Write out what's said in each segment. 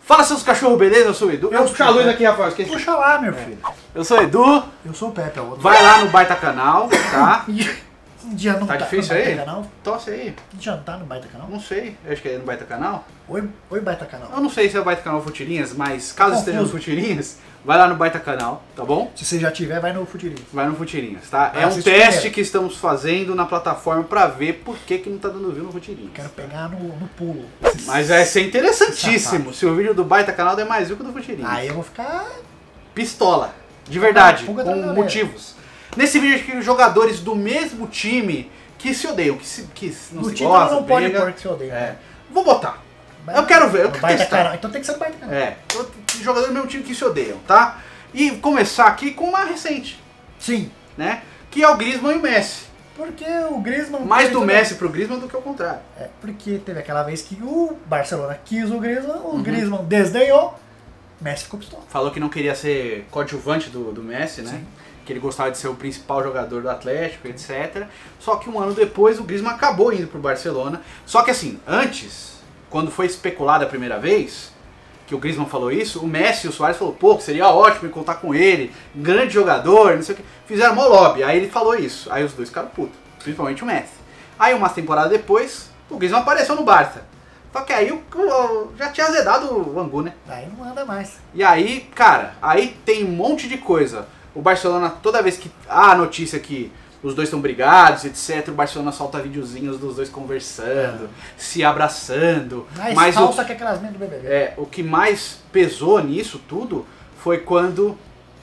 Fala, seus cachorros, beleza? Eu sou o Edu. Puxa a luz aqui, Rafael, esqueci. Puxa lá, meu filho. Eu sou o Edu. Eu sou o Pepe, é o outro. Vai lá no Baita Canal, tá? Já não Tá difícil no aí? Baita Canal? Tosse aí. Já não tá no Baita Canal? Não sei, eu acho que é no Baita Canal. Oi, Baita Canal. Eu não sei se é o Baita Canal Futirinhas, mas caso Confuso. esteja no Futirinhas, vai lá no Baita Canal, tá bom? Se você já tiver, vai no Futirinho. Vai no Futirinhas, tá? Vai É um assistir teste primeiro. que estamos fazendo na plataforma pra ver por que não tá dando view no Futirinhas. Quero pegar no pulo. Mas vai ser interessantíssimo se o vídeo do Baita Canal der mais view que o do Futirinhas. Aí eu vou ficar... Pistola, de verdade, Pulga com atrás da orelha. motivos. Nesse vídeo aqui, jogadores do mesmo time que se odeiam, que não No se título gostam, não pode briga. pôr que se odeia. É. Vou botar. Eu quero ver, eu No quero Baita testar. Canal. Então tem que ser no Baita Canal. É, jogadores do mesmo time que se odeiam, tá? E começar aqui com uma recente, Sim. né? Que é o Griezmann e o Messi. Porque o Griezmann... Mais fez do o- Messi pro Griezmann do que o contrário. É, porque teve aquela vez que o Barcelona quis o Griezmann, Uhum. o Griezmann desdenhou, Messi ficou pistola. Falou que não queria ser coadjuvante do Messi, né? Sim. Que ele gostava de ser o principal jogador do Atlético, etc. Só que um ano depois o Griezmann acabou indo pro Barcelona. Só que assim, antes, quando foi especulado a primeira vez, que o Griezmann falou isso, o Messi e o Suárez falou, pô, seria ótimo contar com ele, grande jogador, não sei o que. Fizeram mó lobby, aí ele falou isso. Aí os dois ficaram putos, principalmente o Messi. Aí umas temporadas depois, o Griezmann apareceu no Barça. Só que aí já tinha azedado o Angu, né? Aí não anda mais. E aí, cara, aí tem um monte de coisa. O Barcelona, toda vez que há a notícia que os dois estão brigados, etc., o Barcelona solta videozinhos dos dois conversando, se abraçando. Mais Mas falsa que aquelas meninas do BBB. o que mais pesou nisso tudo foi quando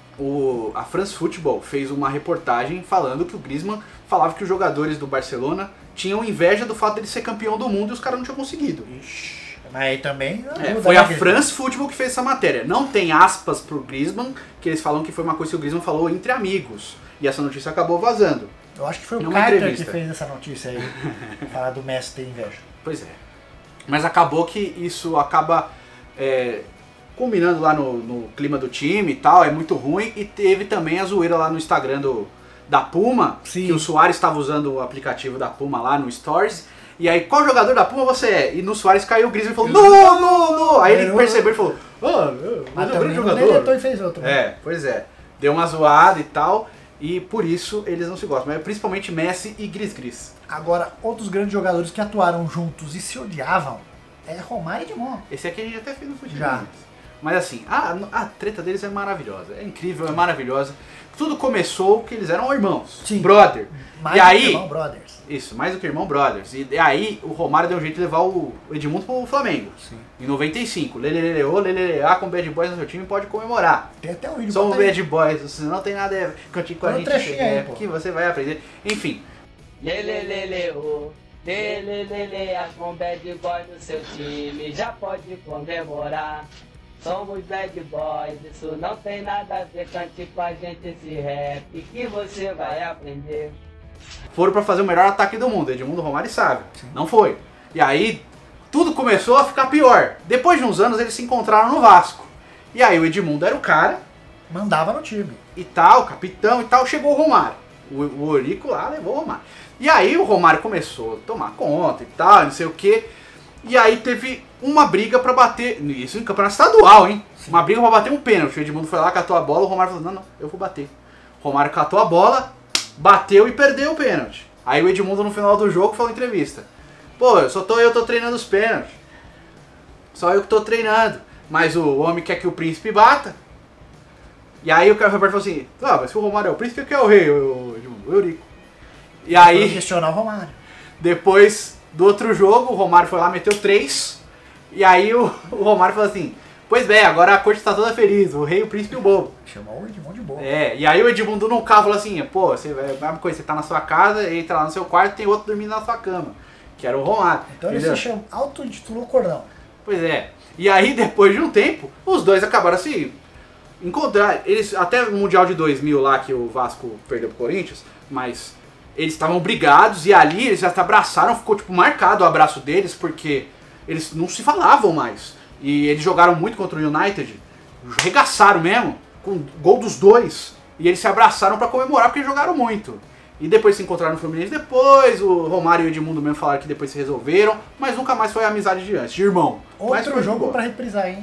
a France Football fez uma reportagem falando que o Griezmann falava que os jogadores do Barcelona tinham inveja do fato dele ser campeão do mundo e os caras não tinham conseguido. Ixi, mas aí também... Foi a France Football que fez essa matéria. Não tem aspas pro Griezmann, que eles falam que foi uma coisa que o Griezmann falou entre amigos. E essa notícia acabou vazando. Eu acho que foi o Numa Carter entrevista. que fez essa notícia aí. Falar do Messi ter inveja. Pois é. Mas acabou que isso acaba combinando lá no clima do time e tal, é muito ruim. E teve também a zoeira lá no Instagram da Puma, Sim. que o Suárez estava usando o aplicativo da Puma lá no Stories. E aí, qual jogador da Puma você é? E no Suárez caiu o Griezmann e falou, não. Aí ele percebeu e falou, Mas mas é um também grande não jogador. deletou e fez outro. né? Pois é. Deu uma zoada e tal, e por isso eles não se gostam. Mas principalmente Messi e Gris. Agora, outros grandes jogadores que atuaram juntos e se odiavam é Romário e Edmond. Esse aqui a gente até fez no futebol. Já. Mas assim, a treta deles é maravilhosa. É incrível, é maravilhosa. Tudo começou que eles eram irmãos. Sim. Brother. Mais E do que aí, irmão Brothers. isso, mais do que irmão brothers. E aí o Romário deu um jeito de levar o Edmundo pro Flamengo. Sim. Em 95. Leleleá com Bad Boys no seu time pode comemorar. Tem até um vídeo. Somos bota aí. Bad Boys, você não tem nada a cantar com a Põe um gente, trechinho aí, pô. que você vai aprender. Enfim, Lelelele, oh, lelelele, as com bad boys no seu time já pode comemorar. Somos bad boys, isso não tem nada a ver, cante com a gente esse rap que você vai aprender. foram pra fazer o melhor ataque do mundo. Edmundo Romário sabe. Não foi. E aí, tudo começou a ficar pior. Depois de uns anos, eles se encontraram no Vasco. E aí, o Edmundo era o cara Mandava no time. e tal, capitão e tal. Chegou o Romário. O Eurico lá levou o Romário. E aí, o Romário começou a tomar conta e tal, não sei o quê. E aí, teve uma briga pra bater. Isso em campeonato estadual, hein? Sim. Uma briga pra bater um pênalti. O Edmundo foi lá, catou a bola. O Romário falou: não, eu vou bater. O Romário catou a bola, bateu e perdeu o pênalti. Aí o Edmundo no final do jogo falou em entrevista: pô, eu tô treinando os pênaltis. Só eu que tô treinando. Mas o homem quer que o príncipe bata. E aí o Roberto falou assim: mas se o Romário é o príncipe, quem é o rei? O Edmundo, o Eurico. E Foi aí, questionar o Romário. depois do outro jogo, o Romário foi lá, meteu 3. E aí o Romário falou assim: pois bem, agora a corte está toda feliz, o rei, o príncipe e o bobo. Chamou o Edmond de boa. E aí o Edmundo no carro falou assim: pô, você tá na sua casa, entra lá no seu quarto, tem outro dormindo na sua cama. Que era o Romário. Então ele entendeu? se chama, auto-intitulou Cordão. Pois é. E aí, depois de um tempo, os dois acabaram se encontrar. Eles, até no Mundial de 2000 lá, que o Vasco perdeu pro Corinthians, mas eles estavam brigados e ali eles já se abraçaram, ficou tipo marcado o abraço deles, porque eles não se falavam mais. E eles jogaram muito contra o United, regaçaram mesmo, com gol dos dois. E eles se abraçaram pra comemorar porque eles jogaram muito. E depois se encontraram no Fluminense depois, o Romário e o Edmundo mesmo falaram que depois se resolveram, mas nunca mais foi a amizade de antes, de irmão. Mas Outro foi jogo boa. pra reprisar, hein?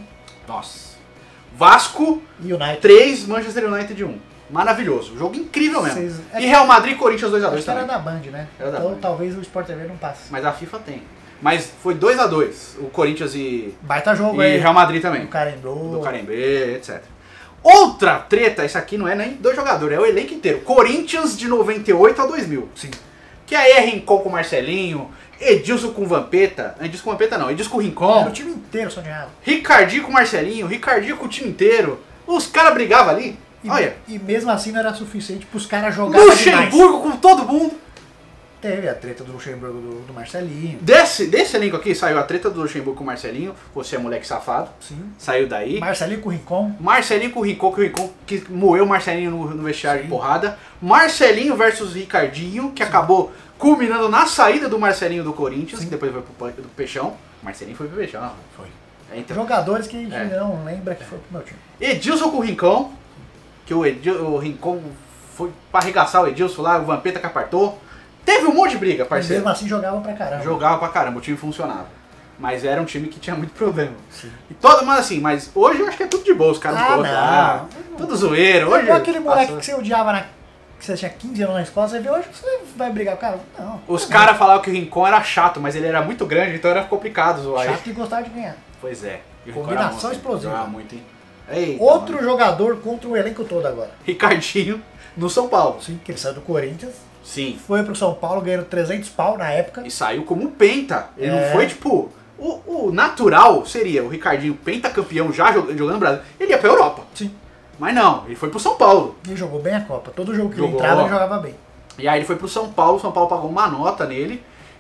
Nossa. Vasco United. 3, Manchester United 1. Maravilhoso. Jogo incrível mesmo. Vocês- E Real Madrid e Corinthians 2x2 Acho que era também. da Band, né? Era da Então Band. talvez o Sport TV não passe. Mas a FIFA tem. Mas foi 2x2. O Corinthians e Baita jogo E aí. Real Madrid também. O Carembô. Do Carembê, etc. Outra treta, isso aqui não é nem dois jogadores, é o elenco inteiro. Corinthians de 98 a 2000. Sim. Que aí é Rincon com Marcelinho, Edilson com Vampeta. Edilson com Vampeta não, Edilson com Era Rincon. o time inteiro sonhado. Ricardinho com Marcelinho, Ricardinho com o time inteiro. Os caras brigavam ali. E, Olha. e mesmo assim não era suficiente pros caras jogarem demais. Luxemburgo com todo mundo. Teve a treta do Luxemburgo do Marcelinho. Desse elenco aqui saiu a treta do Luxemburgo com o Marcelinho. Você é moleque safado. Sim. Saiu daí. Marcelinho com o Rincon. Marcelinho com o Rincon, que o Rincon que moeu o Marcelinho no vestiário Sim. de porrada. Marcelinho versus Ricardinho, que acabou culminando na saída do Marcelinho do Corinthians, Sim. que depois foi pro Peixão. Marcelinho foi pro Peixão. Foi. Então, Jogadores que a gente É. não lembra que foi pro meu time. Edilson com o Rincon, que o Rincon foi pra arregaçar o Edilson lá, o Vampeta que apartou. Teve um monte de briga, Mas parceiro. mesmo assim jogavam pra caramba. Jogava pra caramba, o time funcionava. Mas era um time que tinha muito problema. Sim. E todo mundo assim, mas hoje eu acho que é tudo de boa, os caras Ah, gostam lá. não. Tudo zoeiro. É Hoje, igual aquele moleque passou. que você odiava que você tinha 15 anos na escola, você vê hoje, você vai brigar com o cara? Não. Os caras falavam que o Rincon era chato, mas ele era muito grande, então era complicado zoar ele. Chato e gostava de ganhar. Pois é. E o Rincon Combinação era monstro, hein? explosiva. Jogava muito, hein? Eita, Outro mano. jogador contra o elenco todo agora. Ricardinho no São Paulo. Sim, que ele saiu do Corinthians, Sim. foi pro São Paulo ganhando 300 pau na época. E saiu como um penta. Ele É. não foi tipo. O natural seria o Ricardinho pentacampeão já jogando no Brasil. Ele ia pra Europa. Sim. Mas não, ele foi pro São Paulo. E jogou bem a Copa. Todo jogo que ele Jogou. entrava, ele jogava bem. E aí ele foi pro São Paulo pagou uma nota nele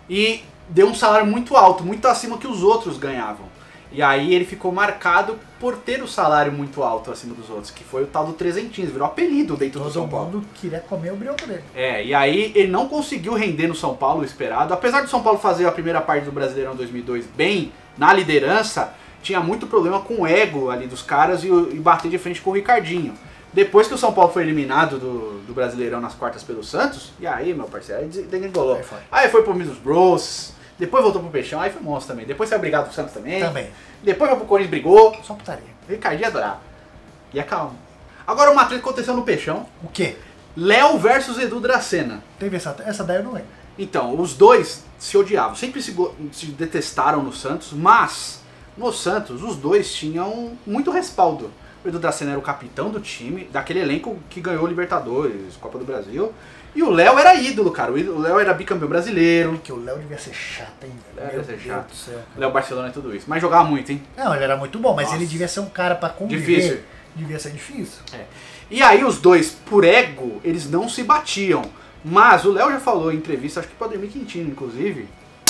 e deu um salário muito alto, muito acima que os outros ganhavam. E aí ele ficou marcado por ter o salário muito alto acima dos outros, que foi o tal do trezentinhos, virou apelido dentro do Todo São Paulo. mundo queria comer o brioco dele. É, e aí ele não conseguiu render no São Paulo o esperado. Apesar do São Paulo fazer a primeira parte do Brasileirão 2002 bem na liderança, tinha muito problema com o ego ali dos caras e bater de frente com o Ricardinho. Depois que o São Paulo foi eliminado do Brasileirão nas quartas pelo Santos, e aí, meu parceiro, aí degringolou. Aí foi. Aí foi pro Minas Bros, depois voltou pro Peixão, aí foi monstro também. Depois saiu brigado pro Santos também. Também. Depois foi pro Corinthians, brigou. Só putaria. Ricardinho adorava. E acalma. Agora uma treta aconteceu no Peixão. O quê? Léo versus Edu Dracena. Teve essa daí eu não lembro. Então, os dois se odiavam, sempre se detestaram no Santos, mas no Santos os dois tinham muito respaldo. O Edu Dracena era o capitão do time, daquele elenco que ganhou Libertadores, Copa do Brasil, e o Léo era ídolo, cara. O Léo era bicampeão brasileiro, Porque o Léo devia ser chato, hein? Léo Meu devia ser Deus chato. do céu. Léo Barcelona e tudo isso, mas jogava muito, hein? Não, ele era muito bom, mas Nossa. ele devia ser um cara pra conviver. Difícil. Devia ser difícil. E aí os dois, por ego, eles não se batiam. Mas o Léo já falou em entrevista, acho que pro Ademir Quintino, inclusive.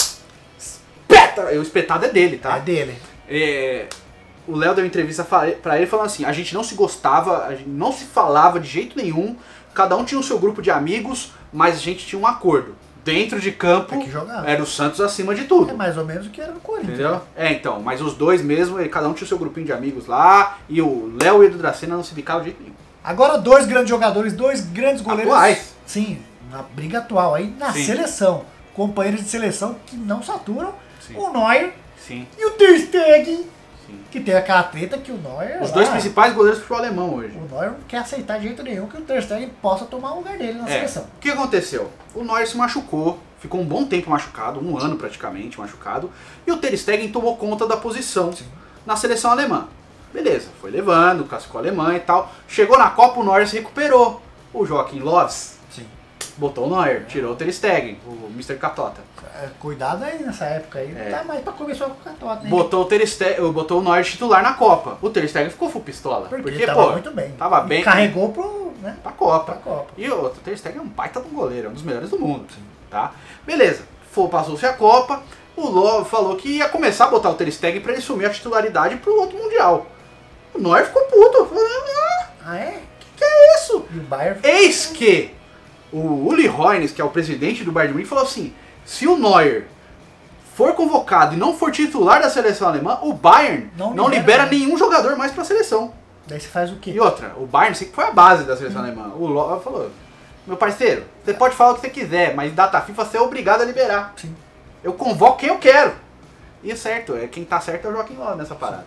O espetado é dele, tá? É dele. É, o Léo deu entrevista pra ele falando assim, a gente não se gostava, a gente não se falava de jeito nenhum, cada um tinha o seu grupo de amigos, mas a gente tinha um acordo. Dentro de campo, Tem que jogar. era o Santos acima de tudo. É mais ou menos o que era no Corinthians. Entendeu? É, então, mas os dois mesmo, cada um tinha o seu grupinho de amigos lá, e o Léo e o Edu Dracena não se bicavam de jeito nenhum. Agora dois grandes jogadores, dois grandes goleiros. Atuais. Sim, na briga atual aí na Sim. seleção. Companheiros de seleção que não saturam. Sim. O Neuer Sim, e o Ter Stegen. sim. Que tem aquela treta que o Neuer... Os dois principais goleiros do futebol alemão hoje. O Neuer não quer aceitar de jeito nenhum que o Ter Stegen possa tomar o lugar dele na seleção. O que aconteceu? O Neuer se machucou, ficou um bom tempo machucado, um ano praticamente machucado, e o Ter Stegen tomou conta da posição na seleção alemã. Beleza, foi levando, classificou a Alemanha e tal. Chegou na Copa, o Neuer se recuperou. O Joachim Loves Sim. botou o Neuer, tirou o Ter Stegen, o Mr. Catota. É, cuidado aí nessa época aí. Não tá mais pra começar com o Catota, né? Botou o Neuer titular na Copa. O Ter Stegen ficou full pistola. Porque Porque, tava pô, muito bem. tava E bem. carregou pro, né, Pra Copa. pra Copa. E o outro, o Ter Stegen é um baita de um goleiro, é um dos melhores do mundo, tá? Beleza, passou-se a Copa, o Love falou que ia começar a botar o Ter Stegen pra ele assumir a titularidade pro outro Mundial. O Neuer ficou puto, falou, Ah, é? que é isso? E o Bayern... Eis que o Uli Hoeneß, que é o presidente do Bayern de Munique, falou assim, se o Neuer for convocado e não for titular da seleção alemã, o Bayern não libera nenhum jogador mais pra seleção. Daí você faz o quê? E outra, o Bayern sempre foi a base da seleção alemã. O Love falou, meu parceiro, você pode falar o que você quiser, mas data FIFA você é obrigado a liberar. Sim. Eu convoco quem eu quero. E é certo, quem tá certo é o Joaquim Love nessa parada.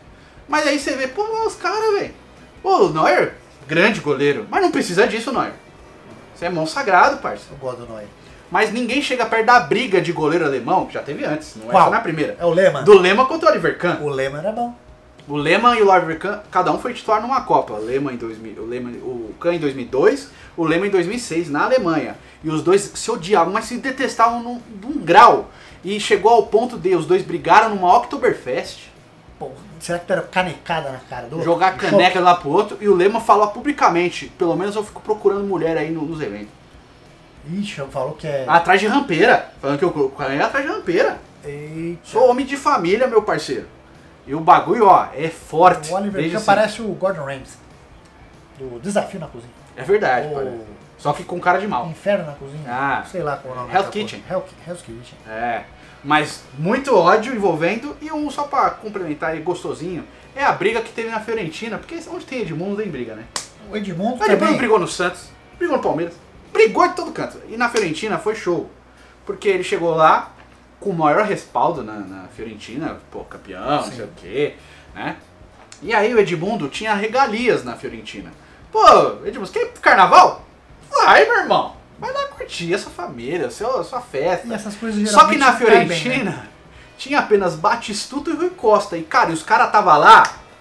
Mas aí você vê, pô, os caras, velho. Pô, o Neuer, grande goleiro. Mas não precisa disso, Neuer. Você é mão sagrado, parça. Eu gosto do Neuer. Mas ninguém chega perto da briga de goleiro alemão, que já teve antes, não é Qual? só na primeira. É o Lehmann. Do Lehmann contra o Oliver Kahn. O Lehmann era bom. O Lehmann e o Oliver Kahn, cada um foi titular numa Copa. O Lehmann em 2000, o Kahn em 2002, o Lehmann em 2006, na Alemanha. E os dois se odiavam, mas se detestavam num grau. E chegou ao ponto de os dois brigaram numa Oktoberfest. Pô, será que deram canecada na cara do outro? Jogar caneca lá pro outro. E o Lehmann falou publicamente, pelo menos eu fico procurando mulher aí nos eventos. Ixi, falou que é... Atrás de rampeira. Falando que eu é atrás de rampeira. Eita. Sou homem de família, meu parceiro. E o bagulho, ó, é forte. O Oliver desde Kahn sempre. parece o Gordon Ramsay. Do Desafio na Cozinha. É verdade, O parece. Só que com cara de mal. Inferno na Cozinha. Ah. Sei lá qual é o nome. Hell's daquela Kitchen. porra. Hell's Kitchen. É. Mas muito ódio envolvendo. E um, só pra complementar aí, gostosinho, é a briga que teve na Fiorentina. Porque onde tem Edmundo tem briga, né? O Edmundo Mas depois também. brigou no Santos, brigou no Palmeiras, brigou de todo canto. E na Fiorentina foi show. Porque ele chegou lá com o maior respaldo na Fiorentina, pô, campeão, Sim. não sei o quê, né? E aí o Edmundo tinha regalias na Fiorentina. Pô, Edmundo, você quer ir pro carnaval? Vai, meu irmão. Vai lá curtir a sua família, sua festa. E essas coisas Só que geralmente na caem bem, Fiorentina né? tinha apenas Batistuta e Rui Costa. E, cara, e os caras tava lá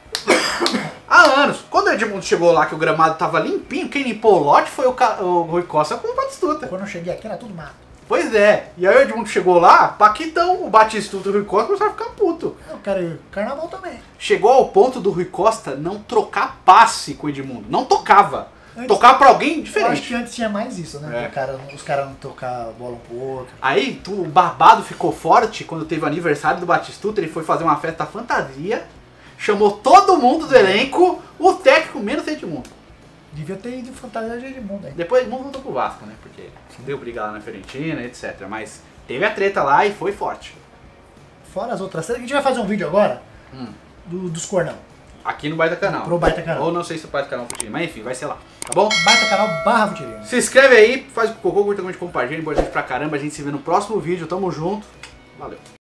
há anos. Quando o Edmundo chegou lá, que o gramado tava limpinho, quem limpou o lote foi o Rui Costa com o Batistuta. Quando eu cheguei aqui era tudo mato. Pois é. E aí o Edmundo chegou lá, Paquitão, o Batistuta e o Rui Costa começaram a ficar puto. Eu quero ir pro carnaval também. Chegou ao ponto do Rui Costa não trocar passe com o Edmundo. Não tocava. Antes- Tocava pra alguém Eu acho que diferente. antes tinha mais isso, né? É. Os caras não tocar bola um pro outro. Aí o Barbado ficou forte quando teve o aniversário do Batistuta. Ele foi fazer uma festa fantasia. Chamou todo mundo do elenco, o técnico menos Edmundo. Devia ter ido fantasia de Edmundo aí. Depois Edmundo voltou pro Vasco, né? Porque deu briga lá na Fiorentina, etc. Mas teve a treta lá e foi forte. Fora as outras séries, que a gente vai fazer um vídeo agora Hum. dos cornão. Aqui no Baita Canal. Pro Baita Canal. Ou não sei se o Baita Canal Futebol, mas enfim, vai ser lá. Tá bom? Baita Canal barra Futirino. Se inscreve aí, faz o cocô, curta, compartilha, importante pra caramba. A gente se vê no próximo vídeo. Tamo junto. Valeu.